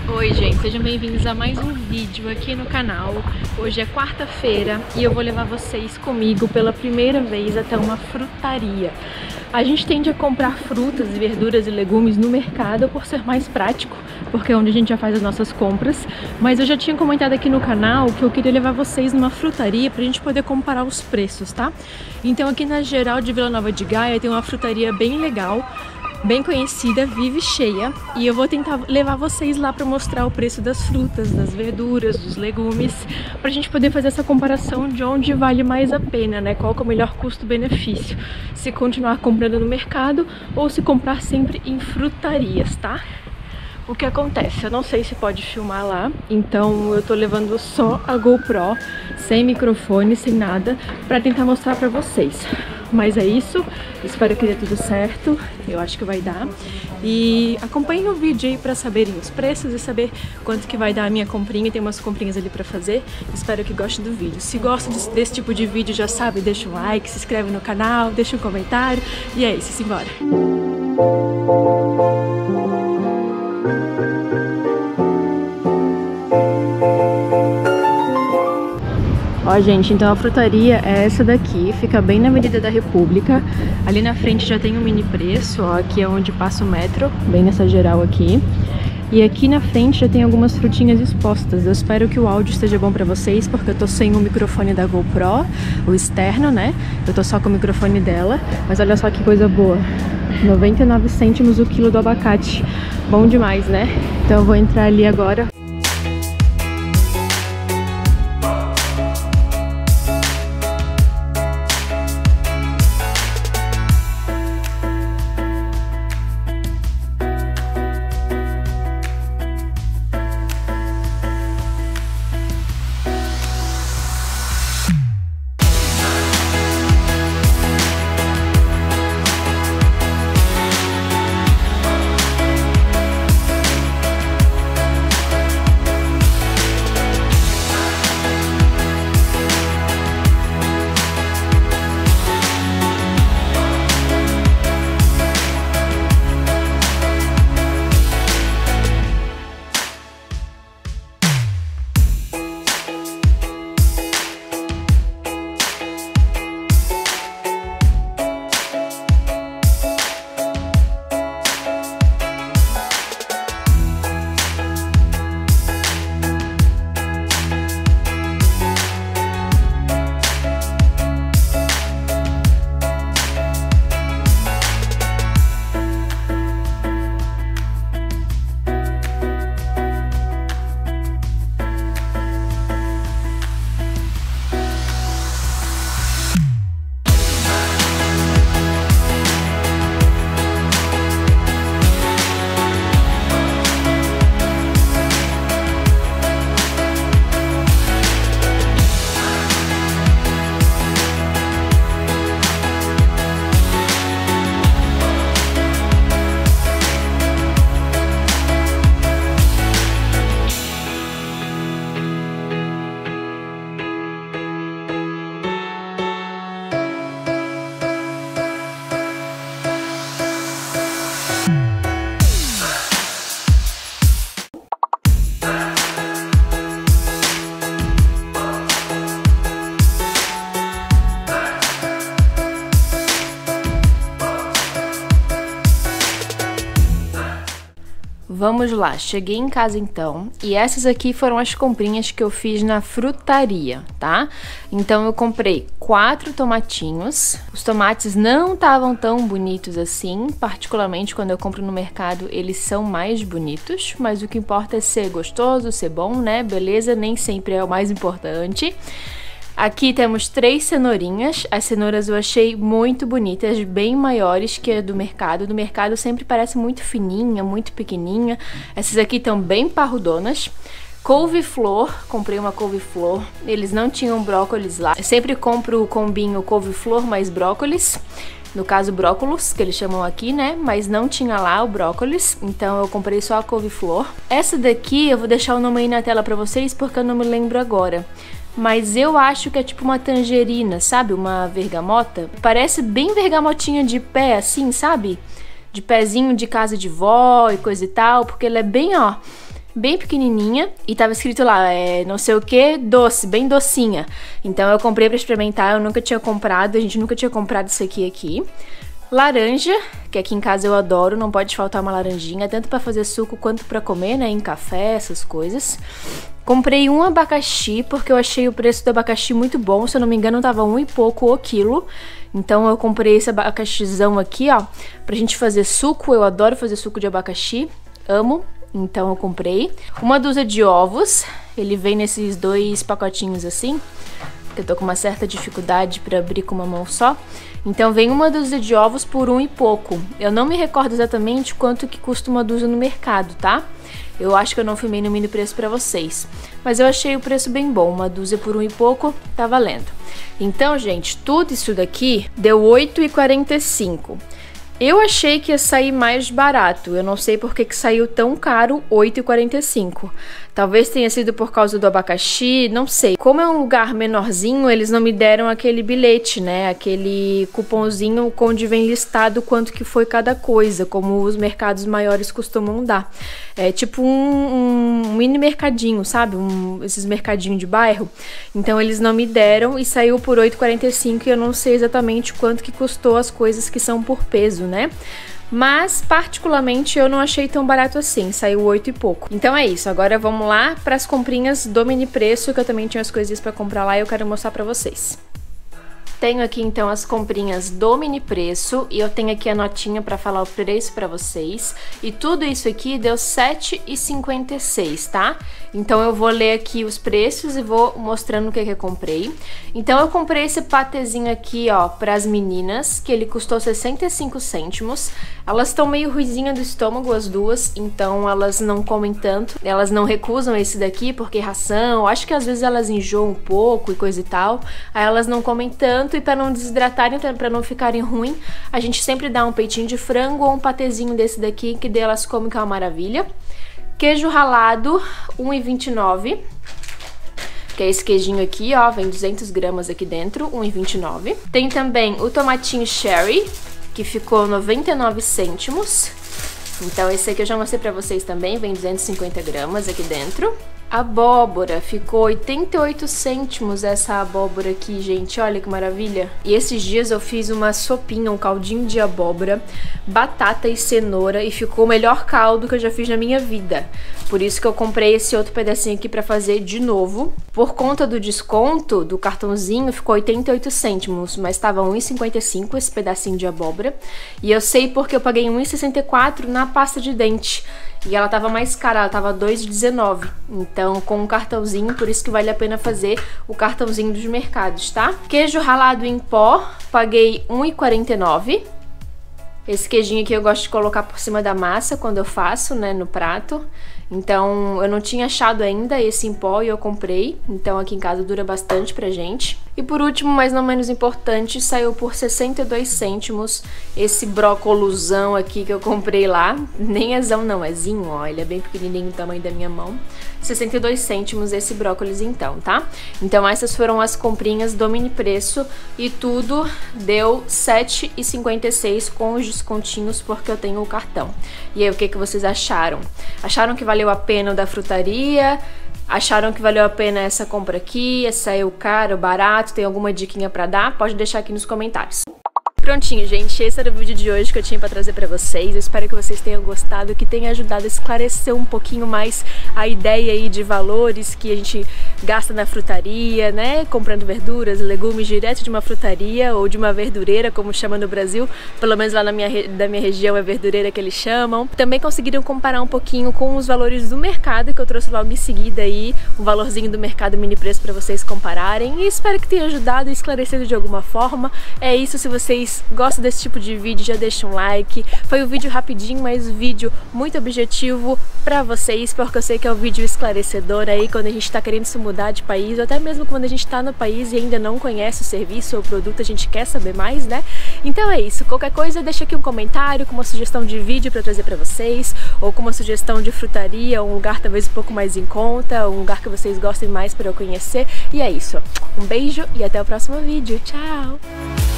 Oi gente, sejam bem-vindos a mais um vídeo aqui no canal. Hoje é quarta-feira e eu vou levar vocês comigo pela primeira vez até uma frutaria. A gente tende a comprar frutas, verduras e legumes no mercado por ser mais prático, porque é onde a gente já faz as nossas compras. Mas eu já tinha comentado aqui no canal que eu queria levar vocês numa frutaria pra gente poder comparar os preços, tá? Então aqui na Geral de Vila Nova de Gaia tem uma frutaria bem legal, bem conhecida, vive cheia, e eu vou tentar levar vocês lá para mostrar o preço das frutas, das verduras, dos legumes, pra gente poder fazer essa comparação de onde vale mais a pena, né? Qual que é o melhor custo-benefício, se continuar comprando no mercado ou se comprar sempre em frutarias, tá? O que acontece? Eu não sei se pode filmar lá, então eu tô levando só a GoPro, sem microfone, sem nada, pra tentar mostrar pra vocês. Mas é isso, espero que dê tudo certo, eu acho que vai dar. E acompanhem o vídeo aí pra saberem os preços e saber quanto que vai dar a minha comprinha. Tem umas comprinhas ali pra fazer, espero que gostem do vídeo. Se gosta desse tipo de vídeo, já sabe, deixa um like, se inscreve no canal, deixa um comentário. E é isso, simbora! Ó, gente, então a frutaria é essa daqui, fica bem na Avenida da República. Ali na frente já tem um mini preço, ó, aqui é onde passa o metro, bem nessa geral aqui. E aqui na frente já tem algumas frutinhas expostas. Eu espero que o áudio esteja bom pra vocês, porque eu tô sem o microfone da GoPro, o externo, né? Eu tô só com o microfone dela, mas olha só que coisa boa. 99 cêntimos o quilo do abacate. Bom demais, né? Então eu vou entrar ali agora. Vamos lá, cheguei em casa então, e essas aqui foram as comprinhas que eu fiz na frutaria, tá? Então eu comprei 4 tomatinhos, os tomates não estavam tão bonitos assim, particularmente quando eu compro no mercado eles são mais bonitos, mas o que importa é ser gostoso, ser bom, né? Beleza, nem sempre é o mais importante. Aqui temos 3 cenourinhas, as cenouras eu achei muito bonitas, bem maiores que a do mercado. Do mercado sempre parece muito fininha, muito pequenininha. Essas aqui estão bem parrudonas. Couve-flor, comprei uma couve-flor, eles não tinham brócolis lá. Eu sempre compro o combinho couve-flor mais brócolis. No caso, brócolos, que eles chamam aqui, né? Mas não tinha lá o brócolis, então eu comprei só a couve-flor. Essa daqui, eu vou deixar o nome aí na tela pra vocês, porque eu não me lembro agora. Mas eu acho que é tipo uma tangerina, sabe? Uma vergamota. Parece bem vergamotinha de pé, assim, sabe? De pezinho de casa de vó e coisa e tal, porque ela é bem, ó... bem pequenininha e tava escrito lá, não sei o que, doce, bem docinha. Então eu comprei pra experimentar, eu nunca tinha comprado, a gente nunca tinha comprado isso aqui. Laranja, que aqui em casa eu adoro, não pode faltar uma laranjinha, tanto pra fazer suco quanto pra comer, né, em café, essas coisas. Comprei um abacaxi, porque eu achei o preço do abacaxi muito bom, se eu não me engano tava $1 e pouco o quilo. Então eu comprei esse abacaxizão aqui, ó, pra gente fazer suco, eu adoro fazer suco de abacaxi, amo. Então eu comprei uma dúzia de ovos, ele vem nesses 2 pacotinhos assim, que eu tô com uma certa dificuldade pra abrir com uma mão só. Então vem uma dúzia de ovos por $1 e pouco. Eu não me recordo exatamente quanto que custa uma dúzia no mercado, tá? Eu acho que eu não filmei no mini preço pra vocês, mas eu achei o preço bem bom, uma dúzia por $1 e pouco, tá valendo. Então, gente, tudo isso daqui deu R$8,45. Eu achei que ia sair mais barato, eu não sei por que saiu tão caro, R$8,45. Talvez tenha sido por causa do abacaxi, não sei. Como é um lugar menorzinho, eles não me deram aquele bilhete, né? Aquele cupomzinho onde vem listado quanto que foi cada coisa, como os mercados maiores costumam dar. É tipo um mini mercadinho, sabe? Esses mercadinhos de bairro. Então eles não me deram e saiu por R$8,45 e eu não sei exatamente quanto que custou as coisas que são por peso, né? Mas, particularmente, eu não achei tão barato assim, saiu $8 e pouco. Então é isso, agora vamos lá para as comprinhas do mini preço, que eu também tinha as coisinhas para comprar lá e eu quero mostrar para vocês. Tenho aqui então as comprinhas do mini preço e eu tenho aqui a notinha para falar o preço para vocês. E tudo isso aqui deu R$7,56, tá? Então eu vou ler aqui os preços e vou mostrando o que eu comprei. Então eu comprei esse patezinho aqui, ó, para as meninas, que ele custou 65 cêntimos. Elas estão meio ruizinha do estômago, as duas, então elas não comem tanto. Elas não recusam esse daqui porque ração, acho que às vezes elas enjoam um pouco e coisa e tal. Aí elas não comem tanto e para não desidratarem, para não ficarem ruim, a gente sempre dá um peitinho de frango ou um patezinho desse daqui, que delas comem, que é uma maravilha. Queijo ralado, R$1,29. Que é esse queijinho aqui, ó, vem 200 gramas aqui dentro, R$1,29. Tem também o tomatinho cherry, que ficou 99 cêntimos. Então esse aqui eu já mostrei pra vocês também, vem 250 gramas aqui dentro. Abóbora, ficou 88 cêntimos essa abóbora aqui, gente, olha que maravilha. E esses dias eu fiz uma sopinha, um caldinho de abóbora, batata e cenoura e ficou o melhor caldo que eu já fiz na minha vida. Por isso que eu comprei esse outro pedacinho aqui pra fazer de novo. Por conta do desconto do cartãozinho ficou 88 cêntimos, mas tava R$1,55 esse pedacinho de abóbora. E eu sei porque eu paguei R$1,64 na pasta de dente. E ela tava mais cara, ela tava R$2,19. Então, com um cartãozinho, por isso que vale a pena fazer o cartãozinho dos mercados, tá? Queijo ralado em pó, paguei R$1,49. Esse queijinho aqui eu gosto de colocar por cima da massa quando eu faço, né, no prato. Então, eu não tinha achado ainda esse em pó e eu comprei. Então, aqui em casa dura bastante pra gente. E por último, mas não menos importante, saiu por 62 cêntimos esse brócolozão aqui que eu comprei lá. Nem é zão não, é zinho, ó. Ele é bem pequenininho, o tamanho da minha mão. 62 cêntimos esse brócolis então, tá? Então essas foram as comprinhas do mini preço e tudo deu R$7,56 com os descontinhos porque eu tenho o cartão. E aí, o que vocês acharam? Acharam que valeu a pena o da frutaria? Acharam que valeu a pena essa compra aqui? Saiu caro, barato? Tem alguma diquinha pra dar? Pode deixar aqui nos comentários. Prontinho, gente, esse era o vídeo de hoje que eu tinha pra trazer pra vocês. Eu espero que vocês tenham gostado, que tenha ajudado a esclarecer um pouquinho mais a ideia aí de valores que a gente gasta na frutaria, né? Comprando verduras, legumes direto de uma frutaria ou de uma verdureira, como chama no Brasil. Pelo menos lá da minha região é verdureira que eles chamam. Também conseguiram comparar um pouquinho com os valores do mercado, que eu trouxe logo em seguida aí, um valorzinho do mercado mini preço pra vocês compararem. E espero que tenha ajudado e esclarecido de alguma forma. É isso, se vocês gostam desse tipo de vídeo, já deixa um like. Foi um vídeo rapidinho, mas um vídeo muito objetivo pra vocês, porque eu sei que é um vídeo esclarecedor aí quando a gente tá querendo se mudar de país, ou até mesmo quando a gente tá no país e ainda não conhece o serviço ou o produto, a gente quer saber mais, né? Então é isso, qualquer coisa deixa aqui um comentário com uma sugestão de vídeo pra trazer pra vocês, ou com uma sugestão de frutaria, um lugar talvez um pouco mais em conta, um lugar que vocês gostem mais pra eu conhecer. E é isso, um beijo e até o próximo vídeo, tchau!